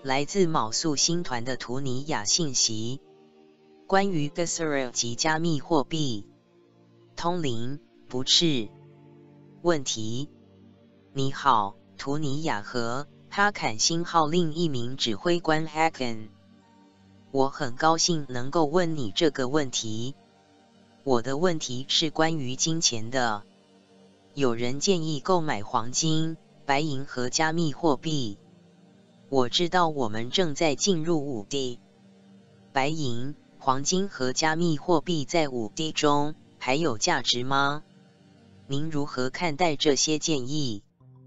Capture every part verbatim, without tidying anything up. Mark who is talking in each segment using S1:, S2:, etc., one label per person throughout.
S1: 来自卯宿星团的图尼亚信息，关于 Gessera 及加密货币。通灵，不是。问题：你好，图尼亚和哈坎星号另一名指挥官 Hakan。我很高兴能够问你这个问题。我的问题是关于金钱的。有人建议购买黄金、白银和加密货币。我知道我们正在进入五 D。白银、黄金和加密货币在五 D 中还有价值吗？您如何看待这些建议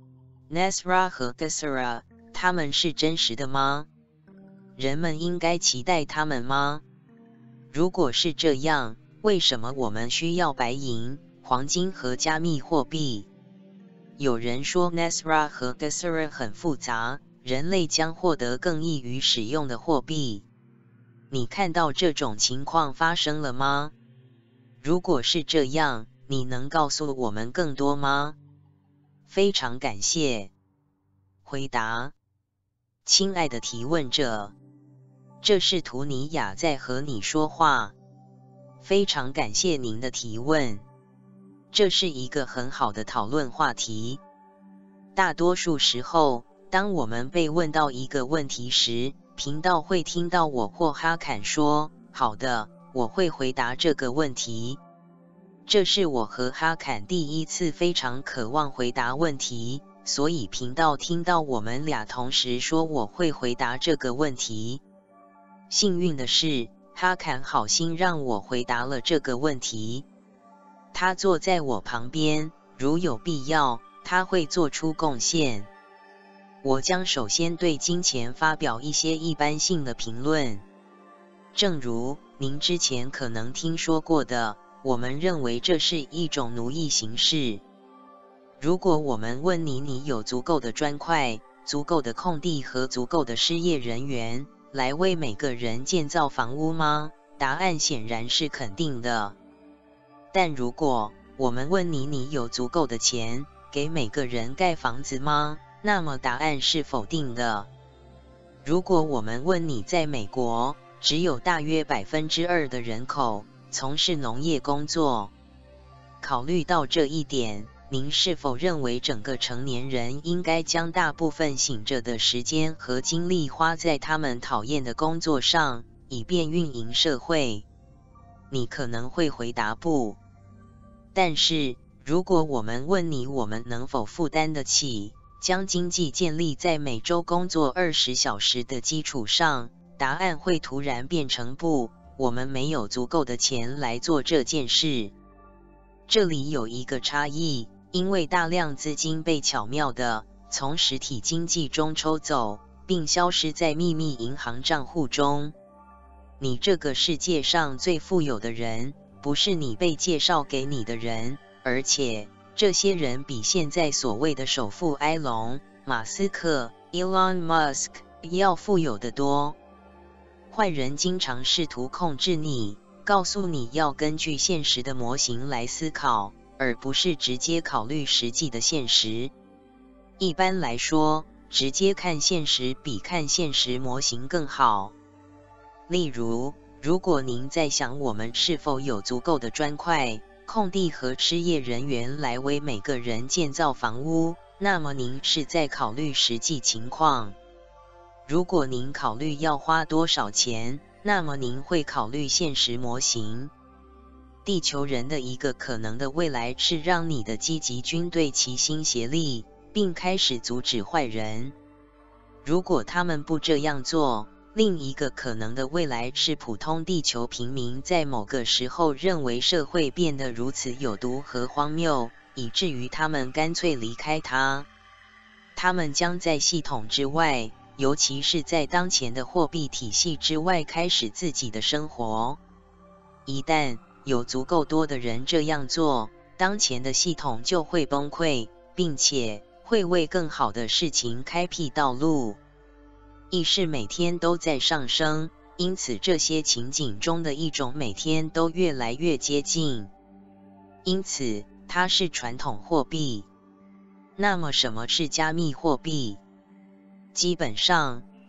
S1: ？Nasra 和 Gessera， 他们是真实的吗？人们应该期待他们吗？如果是这样，为什么我们需要白银、黄金和加密货币？有人说 Nasra 和 Gessera 很复杂，人类将获得更易于使用的货币。你看到这种情况发生了吗？如果是这样，你能告诉我们更多吗？非常感谢。回答：亲爱的提问者，这是图尼亚在和你说话。非常感谢您的提问。这是一个很好的讨论话题。大多数时候，当我们被问到一个问题时，频道会听到我或哈坎说：“好的，我会回答这个问题。”这是我和哈坎第一次非常渴望回答问题，所以频道听到我们俩同时说我会回答这个问题。幸运的是，哈坎好心让我回答了这个问题。他坐在我旁边，如有必要，他会做出贡献。我将首先对金钱发表一些一般性的评论。正如您之前可能听说过的，我们认为这是一种奴役形式。如果我们问你，你有足够的砖块、足够的空地和足够的失业人员来为每个人建造房屋吗？答案显然是肯定的。但如果我们问你，你有足够的钱给每个人盖房子吗？那么答案是否定的。如果我们问你，在美国只有大约百分之二的人口从事农业工作，考虑到这一点，您是否认为整个成年人应该将大部分醒着的时间和精力花在他们讨厌的工作上，以便运营社会？你可能会回答不。但是，如果我们问你，我们能否负担得起将经济建立在每周工作二十小时的基础上，答案会突然变成不，我们没有足够的钱来做这件事。这里有一个差异，因为大量资金被巧妙地从实体经济中抽走，并消失在秘密银行账户中。你这个世界上最富有的人，不是你被介绍给你的人，而且这些人比现在所谓的首富埃隆·马斯克 （Elon Musk） 要富有得多。坏人经常试图控制你，告诉你要根据现实的模型来思考，而不是直接考虑实际的现实。一般来说，直接看现实比看现实模型更好。例如，如果您在想我们是否有足够的砖块、空地和失业人员来为每个人建造房屋，那么您是在考虑实际情况。如果您考虑要花多少钱，那么您会考虑现实模型。地球人的一个可能的未来是让你的积极军队齐心协力，并开始阻止坏人。如果他们不这样做，另一个可能的未来是普通地球平民在某个时候认为社会变得如此有毒和荒谬，以至于他们干脆离开它。他们将在系统之外，尤其是在当前的货币体系之外开始自己的生活。一旦有足够多的人这样做，当前的系统就会崩溃，并且会为更好的事情开辟道路。意识每天都在上升，因此这些情景中的一种每天都越来越接近。因此，它是传统货币。那么什么是加密货币？基本上，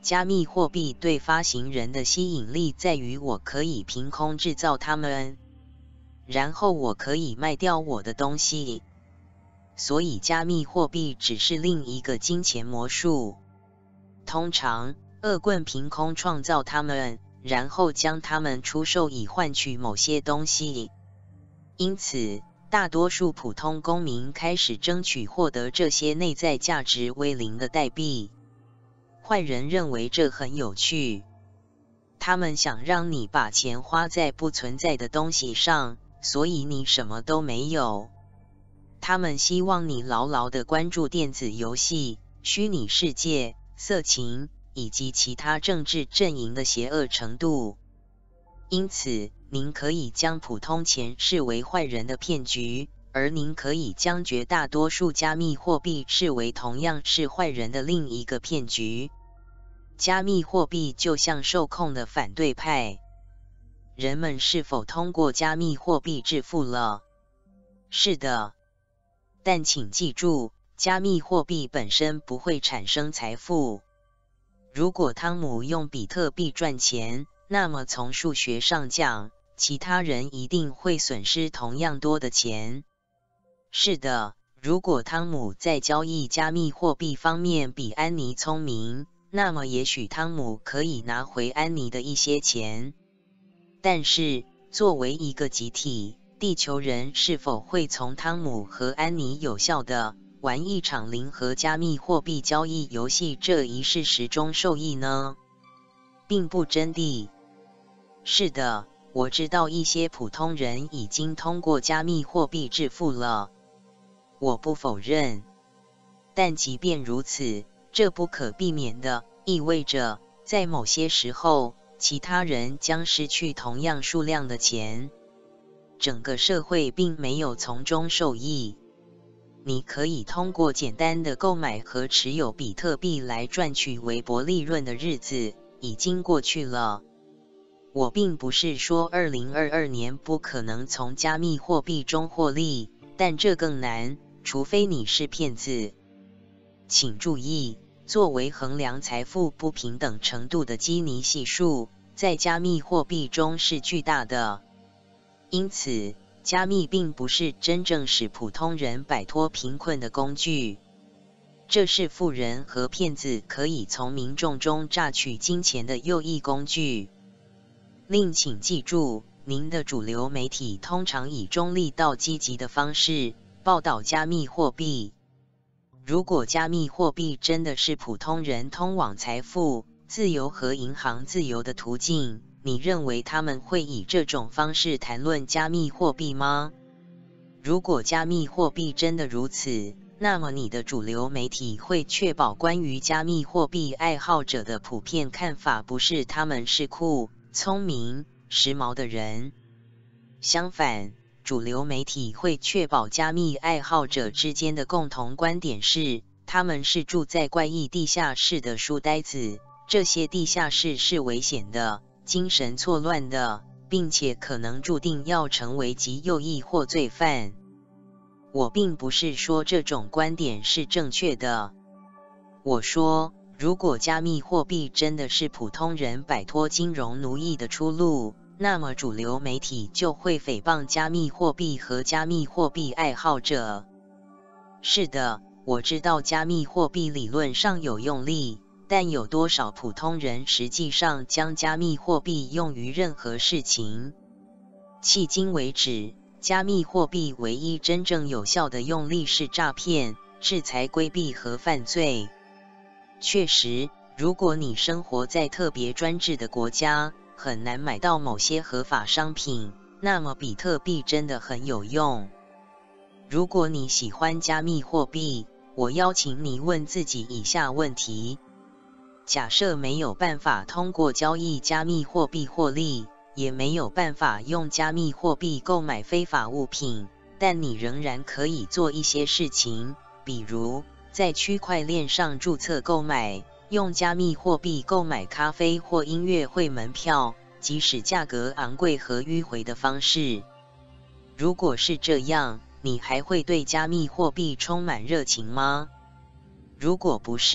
S1: 加密货币对发行人的吸引力在于我可以凭空制造它们，然后我可以卖掉我的东西。所以加密货币只是另一个金钱魔术。通常，恶棍凭空创造它们，然后将它们出售以换取某些东西。因此，大多数普通公民开始争取获得这些内在价值为零的代币。坏人认为这很有趣，他们想让你把钱花在不存在的东西上，所以你什么都没有。他们希望你牢牢地关注电子游戏、虚拟世界、色情以及其他政治阵营的邪恶程度。因此，您可以将普通钱视为坏人的骗局，而您可以将绝大多数加密货币视为同样是坏人的另一个骗局。加密货币就像受控的反对派。人们是否通过加密货币致富了？是的。但请记住，加密货币本身不会产生财富。如果汤姆用比特币赚钱，那么从数学上讲，其他人一定会损失同样多的钱。是的，如果汤姆在交易加密货币方面比安妮聪明，那么也许汤姆可以拿回安妮的一些钱。但是，作为一个集体，地球人是否会从汤姆和安妮有效地玩一场零和加密货币交易游戏这一事实中受益呢？并不真的。是的，我知道一些普通人已经通过加密货币致富了，我不否认。但即便如此，这不可避免的意味着，在某些时候，其他人将失去同样数量的钱。整个社会并没有从中受益。你可以通过简单的购买和持有比特币来赚取微薄利润的日子已经过去了。我并不是说二零二二年不可能从加密货币中获利，但这更难，除非你是骗子。请注意，作为衡量财富不平等程度的基尼系数，在加密货币中是巨大的。因此，加密并不是真正使普通人摆脱贫困的工具，这是富人和骗子可以从民众中榨取金钱的诱因工具。另请记住，您的主流媒体通常以中立到积极的方式报道加密货币。如果加密货币真的是普通人通往财富、自由和银行自由的途径，你认为他们会以这种方式谈论加密货币吗？如果加密货币真的如此，那么你的主流媒体会确保关于加密货币爱好者的普遍看法不是他们是酷、聪明、时髦的人。相反，主流媒体会确保加密爱好者之间的共同观点是，他们是住在怪异地下室的书呆子，这些地下室是危险的、精神错乱的，并且可能注定要成为极右翼或罪犯。我并不是说这种观点是正确的。我说，如果加密货币真的是普通人摆脱金融奴役的出路，那么主流媒体就会诽谤加密货币和加密货币爱好者。是的，我知道加密货币理论上有用力，但有多少普通人实际上将加密货币用于任何事情？迄今为止，加密货币唯一真正有效的用力是诈骗、制裁规避和犯罪。确实，如果你生活在特别专制的国家，很难买到某些合法商品，那么比特币真的很有用。如果你喜欢加密货币，我邀请你问自己以下问题：假设没有办法通过交易加密货币获利，也没有办法用加密货币购买非法物品，但你仍然可以做一些事情，比如在区块链上注册购买，用加密货币购买咖啡或音乐会门票，即使价格昂贵和迂回的方式。如果是这样，你还会对加密货币充满热情吗？如果不是，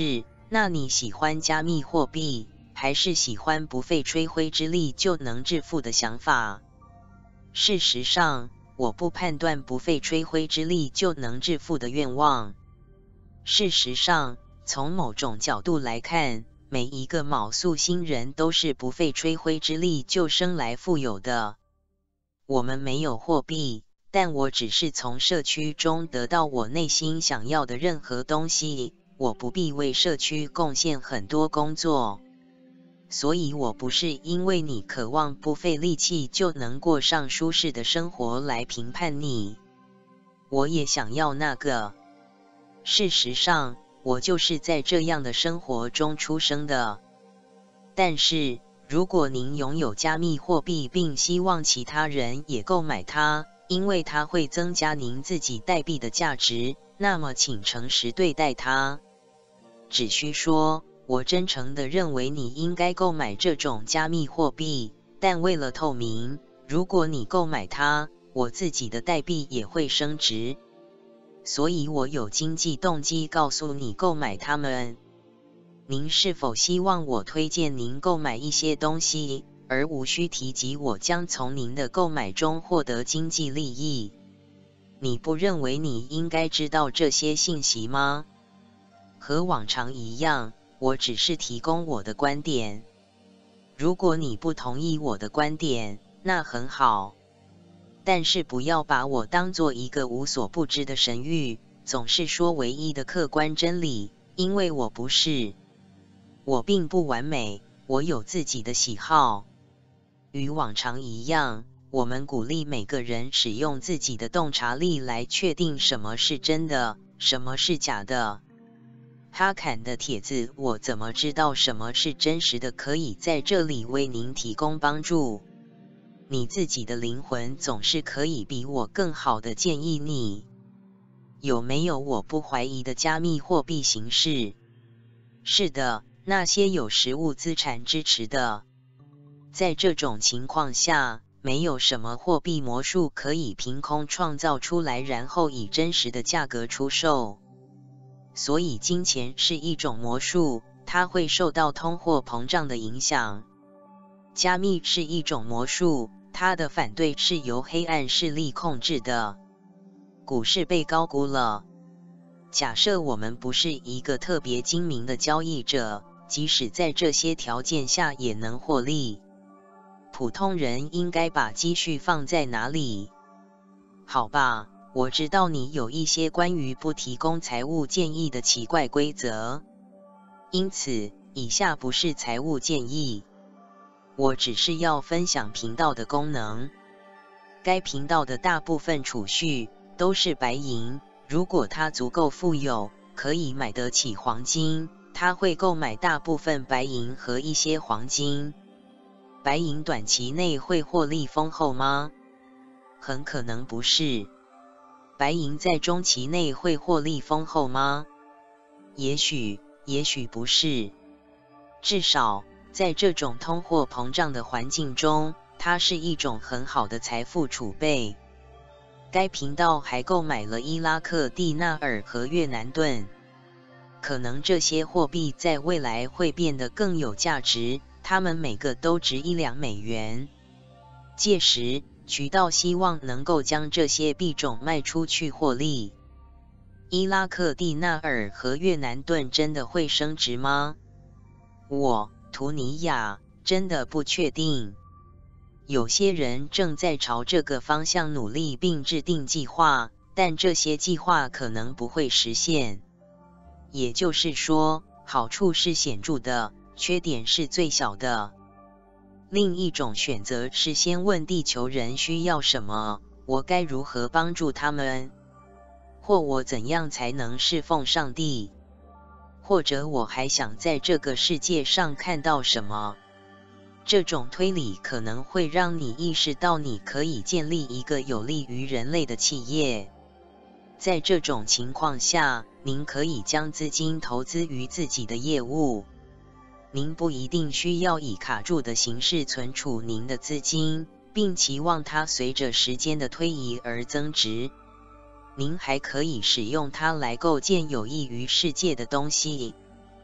S1: 那你喜欢加密货币，还是喜欢不费吹灰之力就能致富的想法？事实上，我不判断不费吹灰之力就能致富的愿望。事实上，从某种角度来看，每一个卯宿星人都是不费吹灰之力就生来富有的。我们没有货币，但我只是从社区中得到我内心想要的任何东西，我不必为社区贡献很多工作。所以我不是因为你渴望不费力气就能过上舒适的生活来评判你。我也想要那个。事实上，我就是在这样的生活中出生的。但是，如果您拥有加密货币并希望其他人也购买它，因为它会增加您自己代币的价值，那么请诚实对待它。只需说，我真诚地认为你应该购买这种加密货币，但为了透明，如果你购买它，我自己的代币也会升值。所以我有经济动机告诉你购买它们。您是否希望我推荐您购买一些东西，而无需提及我将从您的购买中获得经济利益？你不认为你应该知道这些信息吗？和往常一样，我只是提供我的观点。如果你不同意我的观点，那很好。但是不要把我当作一个无所不知的神谕，总是说唯一的客观真理，因为我不是。我并不完美，我有自己的喜好。与往常一样，我们鼓励每个人使用自己的洞察力来确定什么是真的，什么是假的。哈坎的帖子我怎么知道什么是真实的，可以在这里为您提供帮助。你自己的灵魂总是可以比我更好的建议你。有没有我不怀疑的加密货币形式？是的，那些有实物资产支持的。在这种情况下，没有什么货币魔术可以凭空创造出来，然后以真实的价格出售。所以金钱是一种魔术，它会受到通货膨胀的影响。加密是一种魔术，它的反对是由黑暗势力控制的。股市被高估了。假设我们不是一个特别精明的交易者，即使在这些条件下也能获利。普通人应该把积蓄放在哪里？好吧，我知道你有一些关于不提供财务建议的奇怪规则。因此，以下不是财务建议。我只是要分享频道的功能。该频道的大部分储蓄都是白银，如果他足够富有，可以买得起黄金，他会购买大部分白银和一些黄金。白银短期内会获利丰厚吗？很可能不是。白银在中期内会获利丰厚吗？也许，也许不是。至少，在这种通货膨胀的环境中，它是一种很好的财富储备。该频道还购买了伊拉克蒂纳尔和越南盾。可能这些货币在未来会变得更有价值，它们每个都值一两美元。届时，渠道希望能够将这些币种卖出去获利。伊拉克蒂纳尔和越南盾真的会升值吗？我，图尼亚，真的不确定。有些人正在朝这个方向努力并制定计划，但这些计划可能不会实现。也就是说，好处是显著的，缺点是最小的。另一种选择是先问地球人需要什么，我该如何帮助他们，或我怎样才能侍奉上帝，或者我还想在这个世界上看到什么。这种推理可能会让你意识到你可以建立一个有利于人类的企业。在这种情况下，您可以将资金投资于自己的业务。您不一定需要以卡住的形式存储您的资金，并期望它随着时间的推移而增值。您还可以使用它来构建有益于世界的东西。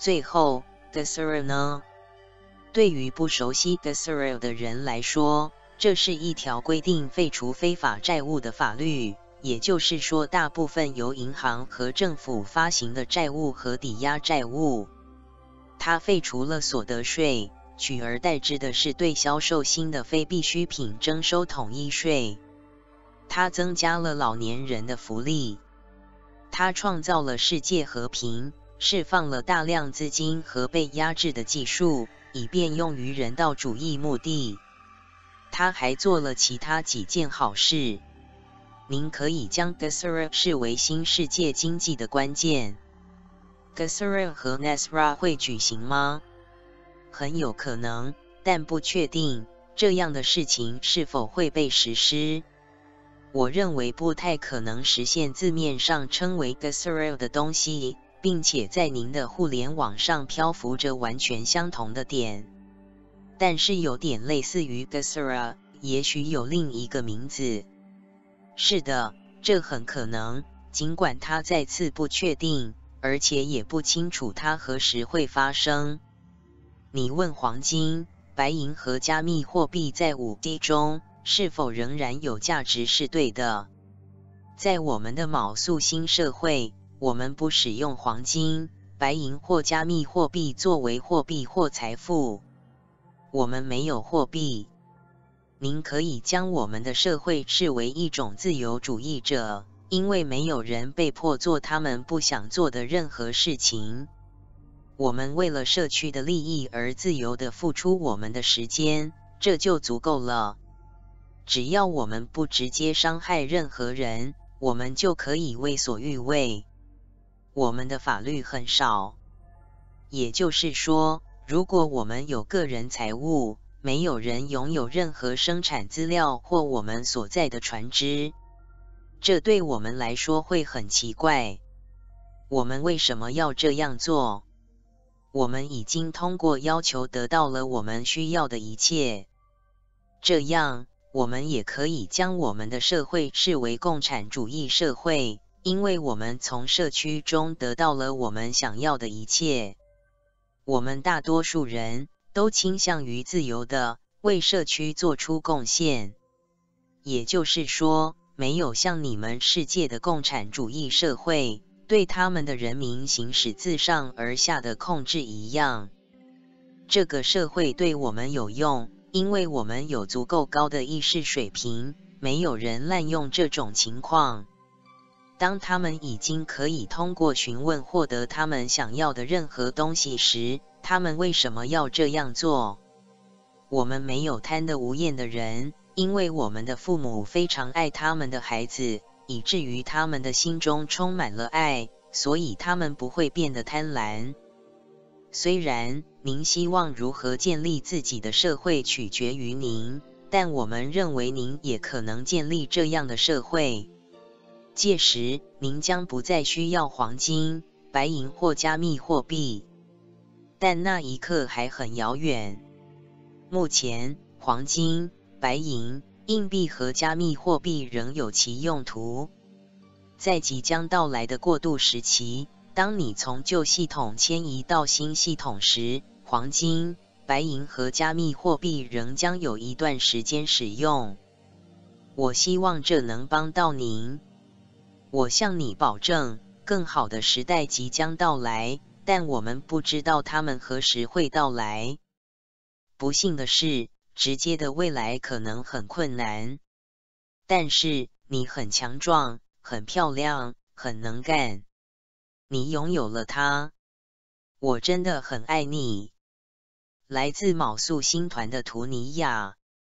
S1: 最后 Gesara 呢？对于不熟悉 Gesara 的人来说，这是一条规定废除非法债务的法律，也就是说，大部分由银行和政府发行的债务和抵押债务，它废除了所得税，取而代之的是对销售新的非必需品征收统一税。它增加了老年人的福利，它创造了世界和平，释放了大量资金和被压制的技术，以便用于人道主义目的。他还做了其他几件好事。您可以将 Gesara 视为新世界经济的关键。Gesara 和 Nasra 会举行吗？很有可能，但不确定这样的事情是否会被实施。我认为不太可能实现字面上称为 Gesara 的东西，并且在您的互联网上漂浮着完全相同的点。但是有点类似于 Gesara， 也许有另一个名字。是的，这很可能，尽管它再次不确定，而且也不清楚它何时会发生。你问黄金、白银和加密货币在 五 D 中是否仍然有价值是对的。在我们的卯宿新社会，我们不使用黄金、白银或加密货币作为货币或财富。我们没有货币。您可以将我们的社会视为一种自由主义者，因为没有人被迫做他们不想做的任何事情。我们为了社区的利益而自由地付出我们的时间，这就足够了。只要我们不直接伤害任何人，我们就可以为所欲为。我们的法律很少。也就是说，如果我们有个人财物，没有人拥有任何生产资料或我们所在的船只，这对我们来说会很奇怪。我们为什么要这样做？我们已经通过要求得到了我们需要的一切。这样，我们也可以将我们的社会视为共产主义社会，因为我们从社区中得到了我们想要的一切。我们大多数人都倾向于自由地为社区做出贡献。也就是说，没有像你们世界的共产主义社会对他们的人民行使自上而下的控制一样。这个社会对我们有用，因为我们有足够高的意识水平，没有人滥用这种情况。当他们已经可以通过询问获得他们想要的任何东西时，他们为什么要这样做？我们没有贪得无厌的人，因为我们的父母非常爱他们的孩子，以至于他们的心中充满了爱，所以他们不会变得贪婪。虽然您希望如何建立自己的社会取决于您，但我们认为您也可能建立这样的社会。届时，您将不再需要黄金、白银或加密货币。但那一刻还很遥远。目前，黄金、白银、硬币和加密货币仍有其用途。在即将到来的过渡时期，当你从旧系统迁移到新系统时，黄金、白银和加密货币仍将有一段时间使用。我希望这能帮到您。我向你保证，更好的时代即将到来，但我们不知道它们何时会到来。不幸的是，直接的未来可能很困难。但是，你很强壮，很漂亮，很能干。你拥有了它。我真的很爱你。来自卯宿星团的图尼亚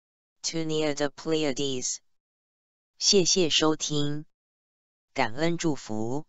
S1: Tunia the Pleiades。谢谢收听。感恩祝福。